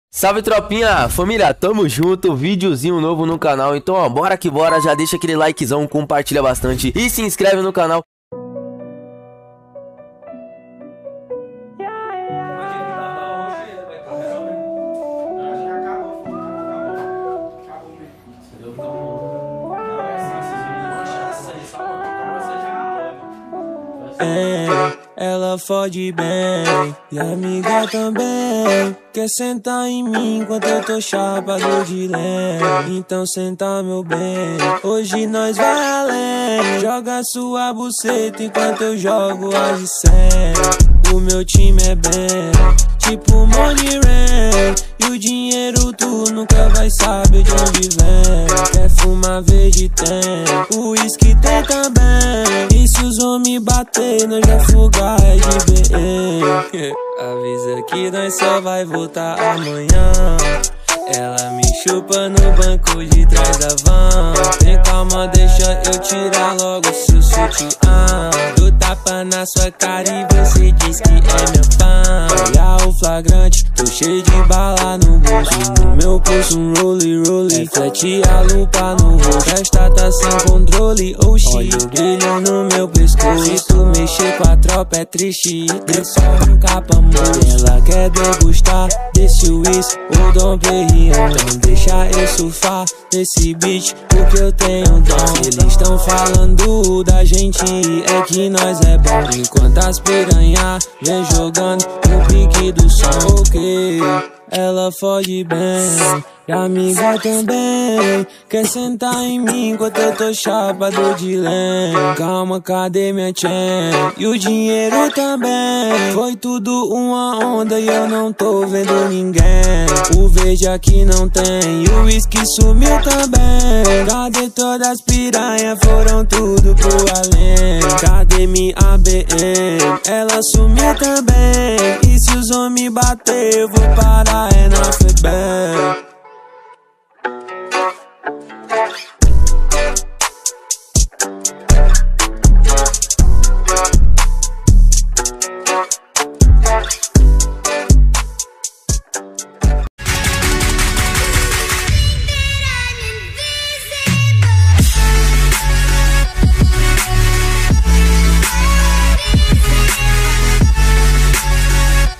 Salve tropinha, família, tamo junto, videozinho novo no canal, então ó, bora que bora, já deixa aquele likezão, compartilha bastante e se inscreve no canal. Ela fode bem e a amiga também. Quer sentar em mim enquanto eu tô chapado de leve. Então senta meu bem, hoje nós vai além. Joga sua buceta enquanto eu jogo a de 100. O meu time é bem, tipo Money Rain. E o dinheiro tu nunca vai saber de onde vem. Quer fumar verde tem, o uísque tem também. E se os homens bater, nós já fugar é de BM. Avisa que nós só vai voltar amanhã. Ela me chupa no banco de trás da van. Tem calma, deixa eu tirar logo seu sutiã. Do tapa na sua cara e você diz que é minha fã. Olha o flagrante, tô cheio de bala no bolso. No meu pulso um rolly. Reflete a lupa no rosto. Esta tá sem controle, oxi. Olha o brilho no meu pescoço. Se tu mexer com a tropa é triste. Dê só um capa moço. Ela quer degustar desse uísque ou Dom Perignon. Então deixa eu surfar nesse beat, porque eu tenho dom. Eles tão falando da gente, é que nós é bom. Enquanto as piranha vem jogando o pique do som. Ok, ela fode bem e a amiga também. Quer sentar em mim enquanto eu tô chapado de lém. Calma, cadê minha chain? E o dinheiro também. Foi tudo uma onda e eu não tô vendo ninguém. O verde aqui não tem e o uísque sumiu também. Cadê todas as piranha? Foram tudo pro além. Cadê minha BM? Ela sumiu também. E se os homens bater, eu vou parar é na FEBEM.